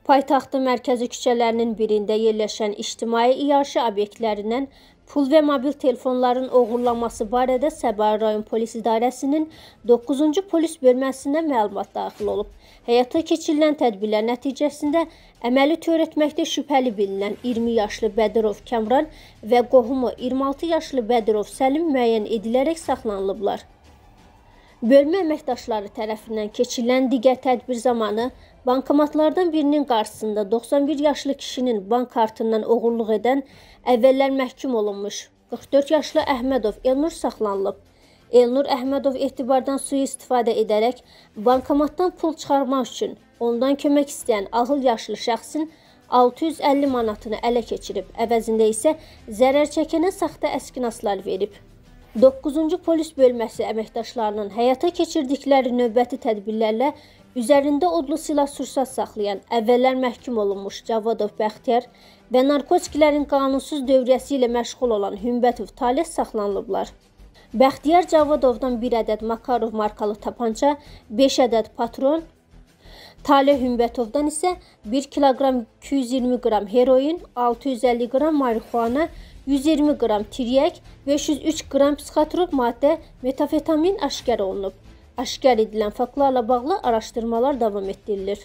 Paytaxtın mərkəzi küçələrinin birində yerləşən ictimai iaşə obyektlərindən pul və mobil telefonların oğurlanması barədə Səbail rayon polis idarəsinin 9-cu polis bölməsinə məlumat daxil olub. Həyata keçirilən tədbirlər nəticəsində əməli törətməkdə şübhəli bilinən 20 yaşlı Bədirov Kəmran və qohumu 26 yaşlı Bədirov Səlim müəyyən edilərək saxlanılıblar. Bölmə əməkdaşları tərəfindən keçirilən digər tədbir zamanı bankomatlardan birinin qarşısında 91 yaşlı kişinin bank kartından oğurluq edən əvvəllər məhkum olunmuş 44 yaşlı Əhmədov Elnur saxlanılıb. Elnur Əhmədov etibardan sui-istifadə edərək bankomatdan pul çıxarmaq üçün ondan kömək istəyən ağıl yaşlı şəxsin 650 manatını ələ keçirib, əvəzində isə zərər çəkənə saxta əskinaslar verib. 9-cu polis bölməsi əməkdaşlarının həyata keçirdikləri növbəti tədbirlərlə üzərində odlu silah-sursat saxlayan, əvvəllər məhkum olunmuş Cavadov Bəxtiyar və narkotiklərin qanunsuz dövriyyəsi ilə məşğul olan Hümbətov Taleh saxlanılıblar. Bəxtiyar Cavadovdan 1 ədəd Makarov markalı tapança, 5 ədəd patron, Taleh Hümbətovdan isə 1 kiloqram 220 qram heroin, 650 qram marixuana, 120 qram tiryək, 503 qram psixotrop maddə metafetamin aşkar olunub. Aşkar edilən faktlarla bağlı araşdırmalar davam etdirilir.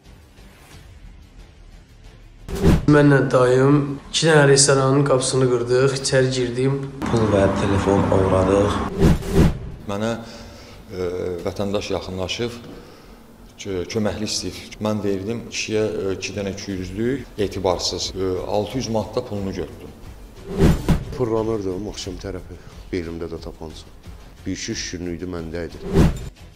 Mənlə dayım 2 dənə restoranın qapısını qırdıq, içəri girdim. Pul və telefon oğradıq. Mənə vətəndaş yaxınlaşıb, köməkli istəyir. Mən verdim kişiyə 2 dənə 200'lük, etibarsız 600 manatda pulunu götürdüm. Fırlanırdım axşam tərəfi, belimdə də tapanca. Bir şiş günlükdü məndə idi.